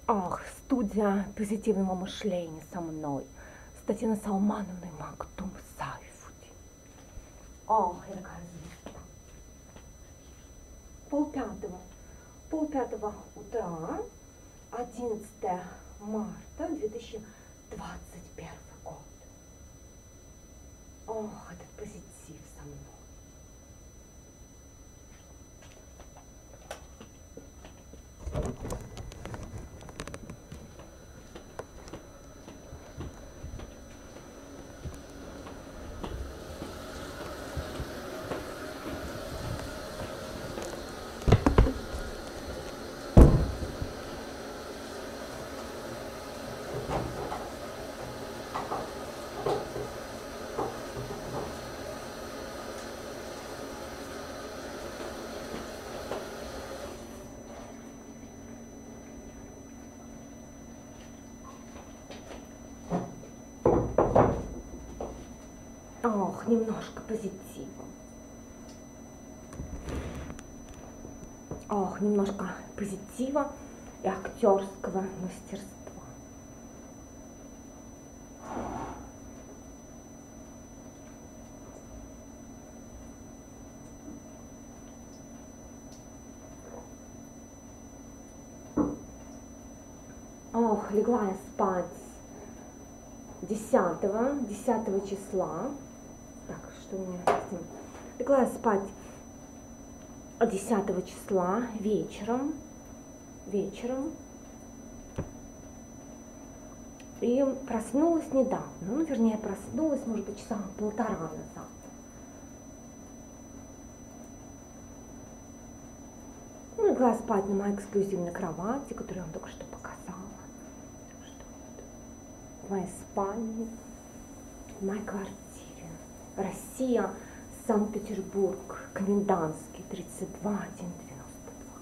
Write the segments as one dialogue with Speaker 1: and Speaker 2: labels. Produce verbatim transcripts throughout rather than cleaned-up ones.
Speaker 1: Ах, студия позитивного мышления со мной, с Татьяной Салмановной Мактум Сайфуди. Ах, я такая звезда. Полпятого, полпятого утра, одиннадцатое марта две тысячи двадцать первый год. Ох, этот позитив со мной. Ох, немножко позитива. Ох, немножко позитива и актерского мастерства. Ох, легла я спать десятого, десятого числа. Так, что у меня с этим? Легла я спать десятого числа вечером, вечером, и проснулась недавно, ну, вернее, проснулась, может быть, часа полтора назад. Ну, легла спать на моей эксклюзивной кровати, которую я вам только что показала. Так что вот, в моей спальне, в моей квартире. Россия, Санкт-Петербург, Комендантский, тридцать два один девяносто два.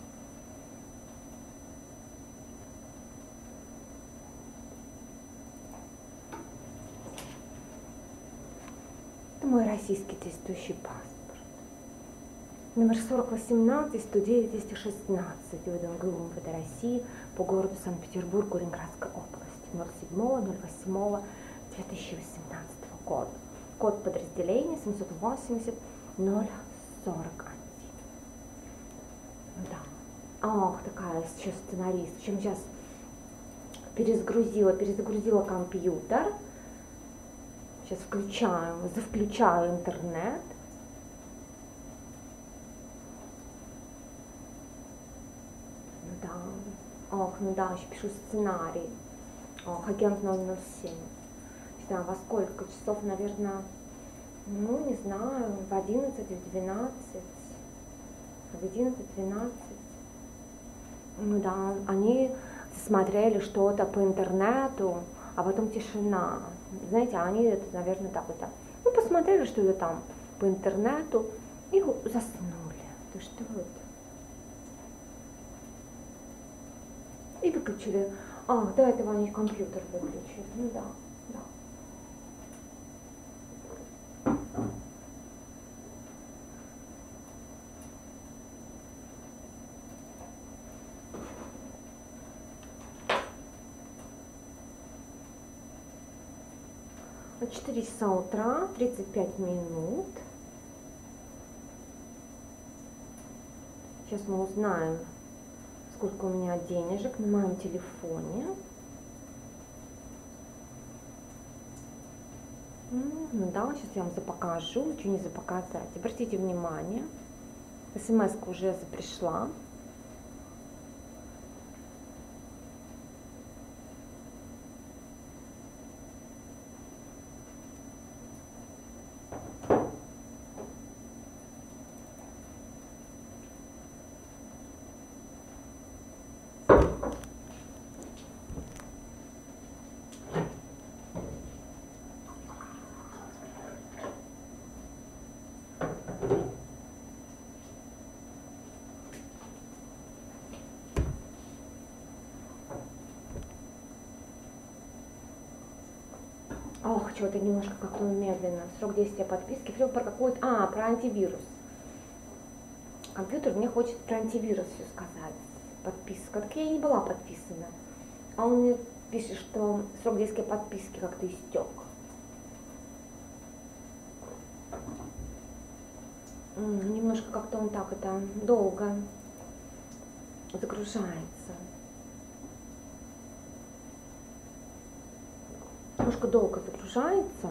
Speaker 1: Это мой российский действующий паспорт. Номер сорок восемнадцать сто девять двести шестнадцать, выдан ГУ МВД России по городу Санкт-Петербургу, Ленинградской области, ноль седьмого ноль восьмого две тысячи восемнадцатого года. Код подразделения семьсот восемьдесят ноль сорок один. Да. Ох, такая сейчас сценарист. В общем, сейчас перезагрузила, перезагрузила компьютер. Сейчас включаю, завключаю интернет. Ну да. Ох, ну да, еще пишу сценарий. Ох, агент ноль ноль семь. Да, во сколько часов, наверное, ну, не знаю, в одиннадцать, в двенадцать, в одиннадцать, двенадцать. Ну да, они смотрели что-то по интернету, а потом тишина. Знаете, они это, наверное, так это, ну, посмотрели что-то там по интернету и заснули. То что вот. И выключили. А, до этого они компьютер выключили. Ну да, да. четыре часа утра, тридцать пять минут. Сейчас мы узнаем, сколько у меня денежек на моем телефоне. Ну да, сейчас я вам запокажу, ничего не запоказать. Обратите внимание, смс-ка уже пришла. Ох, что-то немножко как-то медленно. Срок действия подписки. Про какой-то... А, про антивирус. Компьютер мне хочет про антивирус все сказать. Подписка. Так я и не была подписана. А он мне пишет, что срок действия подписки как-то истек. Немножко как-то он так это долго загружается. Немножко долго загружается.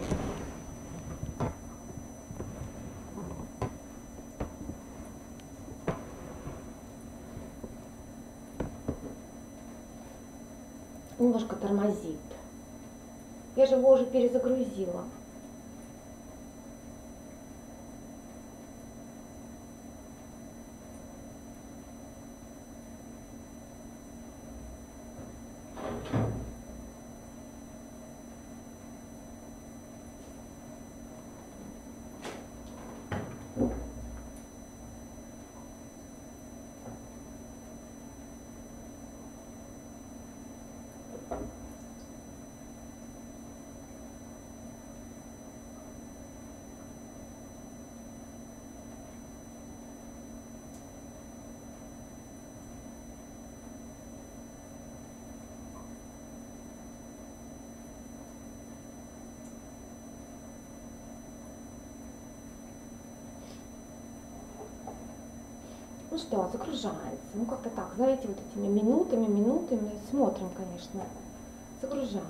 Speaker 1: Немножко тормозит. Я же его уже перезагрузила. Ну что, загружается. Ну как-то так, знаете, вот этими минутами, минутами. Смотрим, конечно. Загружается.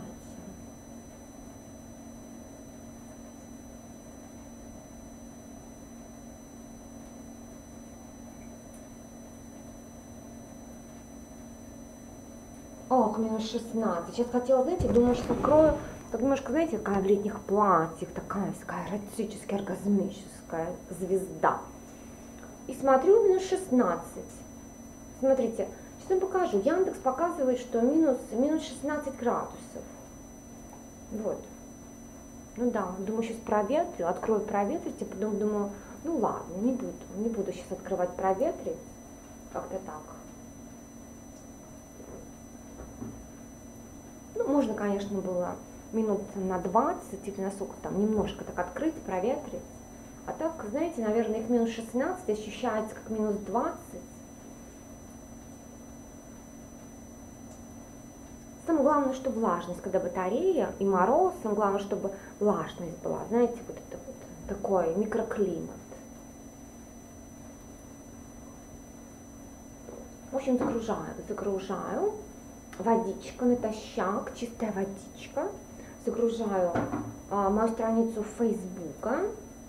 Speaker 1: Ох, минус шестнадцать. Сейчас хотела, знаете, думаю, что открою. Так немножко, знаете, такая в летних платьях, такая, такая эротическая, оргазмическая звезда. И смотрю, минус шестнадцать. Смотрите, сейчас вам покажу. Яндекс показывает, что минус, минус шестнадцать градусов. Вот. Ну да, думаю, сейчас проветрю, открою проветрить, и потом думаю, ну ладно, не буду, не буду сейчас открывать проветрить. Как-то так. Ну, можно, конечно, было минут на двадцать или на сколько там, немножко так открыть, проветрить. А так, знаете, наверное, их минус шестнадцать ощущается как минус двадцать. Самое главное, что влажность, когда батарея и мороз, самое главное, чтобы влажность была, знаете, вот это вот такой микроклимат. В общем, загружаю, загружаю. Водичка натощак, чистая водичка. Загружаю а, мою страницу Фейсбука.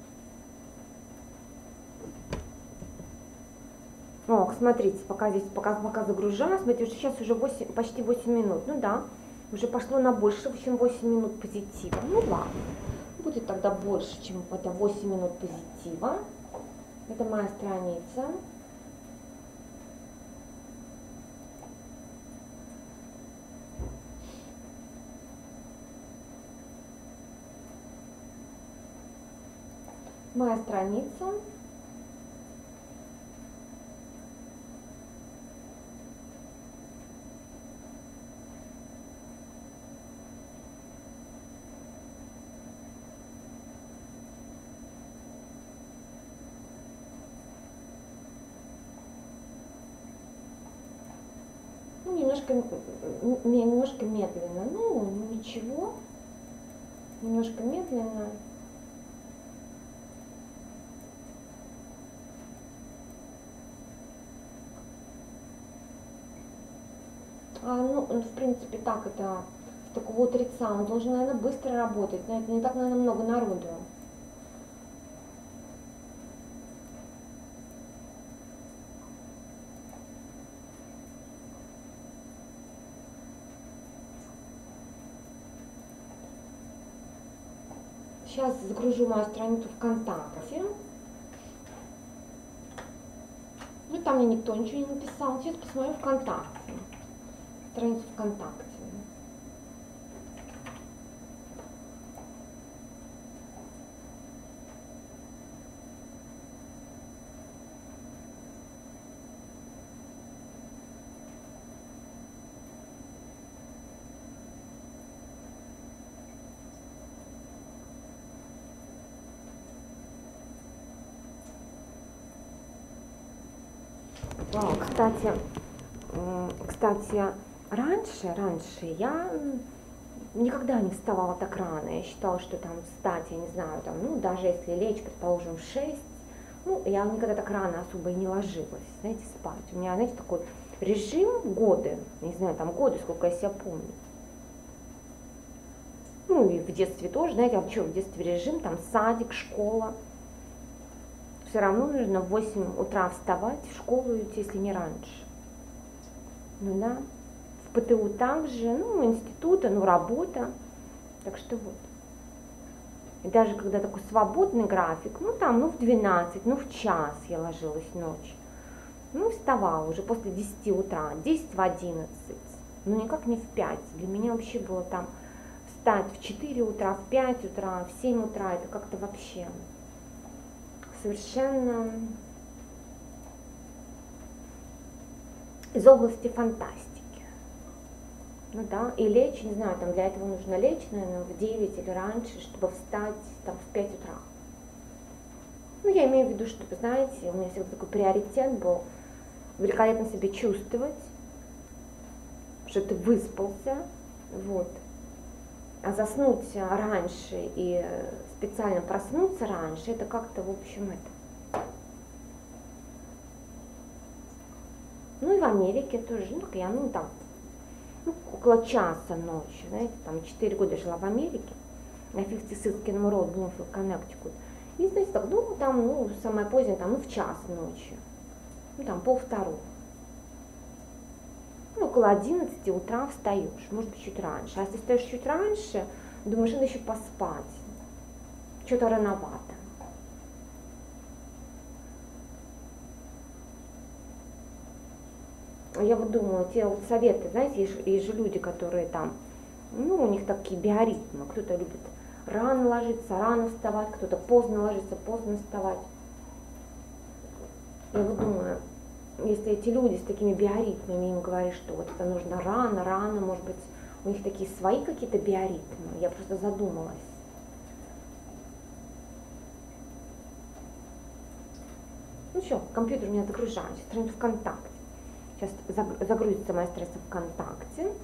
Speaker 1: О, смотрите, пока здесь пока, пока загружаю, смотрите, уже сейчас уже восемь, почти восемь минут. Ну да, уже пошло на больше, чем восемь минут позитива. Ну ладно, будет тогда больше, чем это восемь минут позитива. Это моя страница. Моя страница. Ну, немножко, немножко медленно. Ну, ничего. Немножко медленно. А, ну, в принципе, так это, с такого утреца, он должен, наверное, быстро работать, знаете, не так, наверное, много народу. Сейчас загружу мою страницу ВКонтакте. Ну, там мне никто ничего не написал. Сейчас посмотрю ВКонтакте. Страницу ВКонтакте. Кстати, кстати, раньше, раньше я никогда не вставала так рано. Я считала, что там встать, я не знаю, там, ну, даже если лечь, предположим, в шесть, ну, я никогда так рано особо и не ложилась, знаете, спать. У меня, знаете, такой режим годы, не знаю, там годы, сколько я себя помню. Ну, и в детстве тоже, знаете, а что, в детстве режим, там, садик, школа. Все равно нужно в восемь утра вставать, в школу идти, если не раньше. Ну да, в ПТУ также, ну, института, ну, работа. Так что вот. И даже когда такой свободный график, ну, там, ну, в двенадцать, ну, в час я ложилась ночью. Ну, вставала уже после десяти утра, десять в одиннадцать, ну, никак не в пять. Для меня вообще было там встать в четыре утра, в пять утра, в семь утра, это как-то вообще совершенно из области фантастики. Ну да, и лечь, не знаю, там для этого нужно лечь, наверное, в девять или раньше, чтобы встать там в пять утра. Ну, я имею в виду, что, вы знаете, у меня всегда такой приоритет был великолепно себя чувствовать, что ты выспался, вот. А заснуть раньше и специально проснуться раньше, это как-то, в общем, это. Ну и в Америке тоже, ну, я, ну, там, ну, около часа ночи, знаете, там, четыре года жила в Америке, на фифти-сикс Роуд, Блумфилд, Коннектикут. И, знаете, так, ну, там, ну, самое позднее, там, ну, в час ночи, ну, там, полвторого. Ну, около одиннадцати утра встаешь, может быть, чуть раньше. А если встаешь чуть раньше, думаешь, надо еще поспать. Что-то рановато. Я вот думаю, те вот советы, знаете, есть, есть же люди, которые там, ну, у них такие биоритмы. Кто-то любит рано ложиться, рано вставать, кто-то поздно ложиться, поздно вставать. Я вот думаю, если эти люди с такими биоритмами, им говорят, что вот это нужно рано, рано, может быть, у них такие свои какие-то биоритмы, я просто задумалась. Ну что, компьютер у меня загружается, страницу ВКонтакте. Сейчас загрузится моя страница ВКонтакте.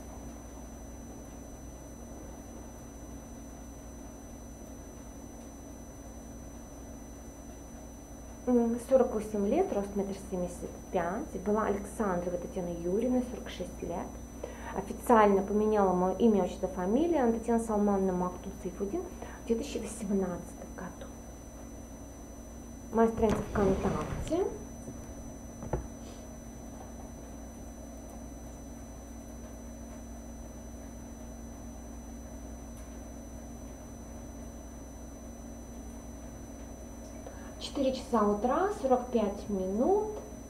Speaker 1: сорок восемь лет, рост метр семьдесят пять, была Александрова Татьяна Юрьевна, сорок шесть лет. Официально поменяла мое имя, отчество, фамилия на Татьяна Салмановна Мактум Сайфудин в две тысячи восемнадцатом году. Моя страница ВКонтакте. четыре часа утра, сорок пять минут.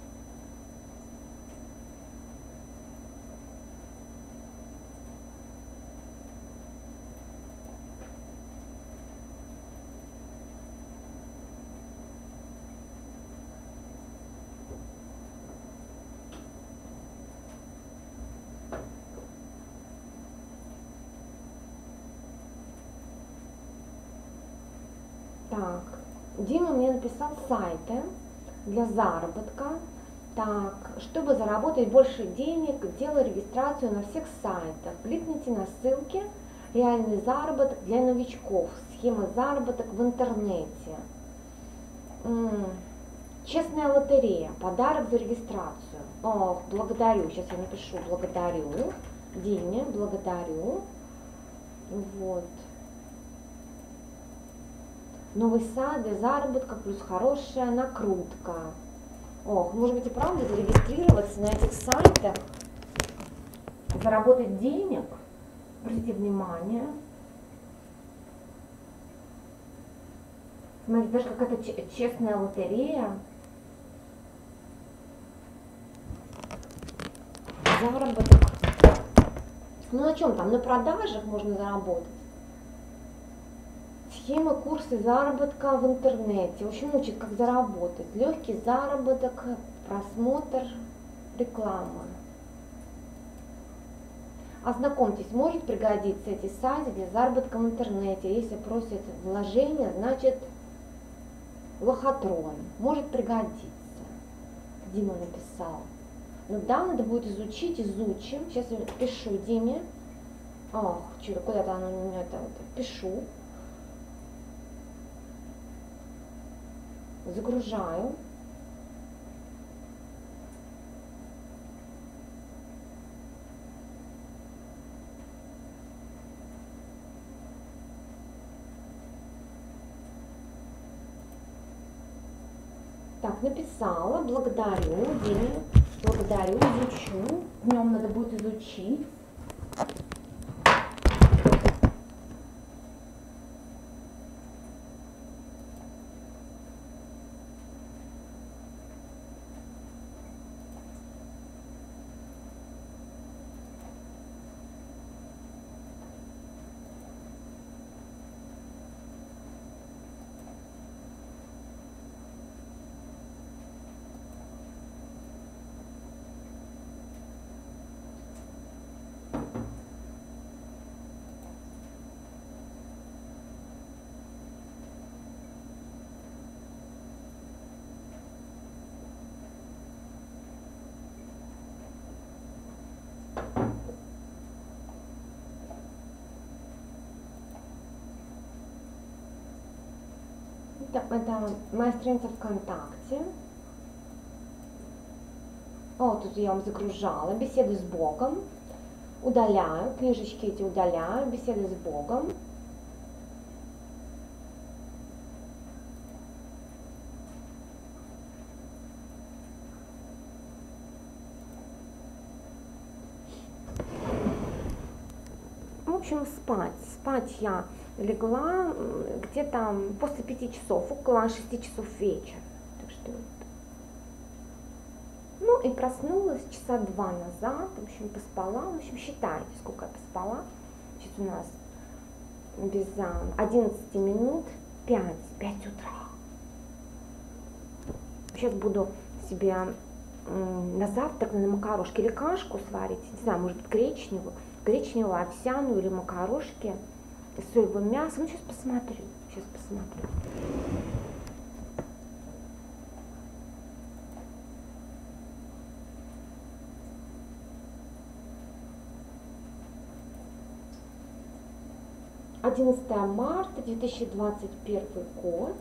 Speaker 1: Так. Дима мне написал сайты для заработка. Так, чтобы заработать больше денег, делай регистрацию на всех сайтах. Кликните на ссылки «Реальный заработок для новичков. Схема заработок в интернете». М-м, честная лотерея. Подарок за регистрацию. О, благодарю. Сейчас я напишу «благодарю». Диме, благодарю. Вот. Новый сайт для заработка плюс хорошая накрутка. Ох, может быть и правда зарегистрироваться на этих сайтах, заработать денег. Обратите внимание. Смотрите, даже какая-то честная лотерея. Заработок. Ну на чем там? На продажах можно заработать. Схемы, курсы заработка в интернете. В общем, учат, как заработать. Легкий заработок, просмотр рекламы. Ознакомьтесь, может пригодиться эти сайты для заработка в интернете. Если просят вложения, значит лохотрон. Может пригодиться. Дима написал. Но да, надо будет изучить, изучим. Сейчас я пишу Диме. Ох, что, куда-то оно у меня это, это пишу. Загружаю. Так, написала, благодарю, Диме, благодарю, изучу. Днем надо будет изучить. Это, это моя страница ВКонтакте. О, тут я вам загружала. Беседы с Богом. Удаляю. Книжечки эти удаляю. Беседы с Богом. В общем, спать. Спать я легла где-то после пяти часов, около шести часов вечера. Так что вот. Ну и проснулась часа два назад, в общем, поспала. В общем, считайте, сколько я поспала. Сейчас у нас без одиннадцати минут пять, пять утра. Сейчас буду себе на завтрак, на макарошки или кашку сварить, не знаю, может быть, гречневую, гречневую, овсяную или макарошки с соевым мясом. Ну, сейчас посмотрю, сейчас посмотрю. одиннадцатое марта две тысячи двадцать первый год.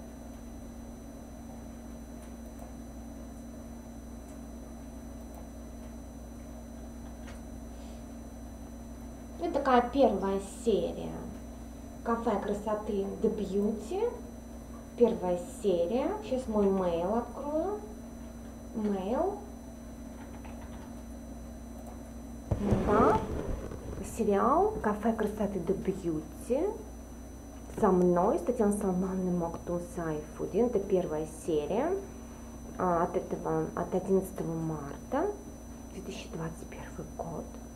Speaker 1: Это такая первая серия кафе красоты The Beauty. Первая серия. Сейчас мой mail открою. Mail. Да. Сериал «Кафе красоты The Beauty» со мной, с Татьяной Салмановной, Мактум Сайфудин. Это первая серия от, этого, от одиннадцатого марта две тысячи двадцать первый год.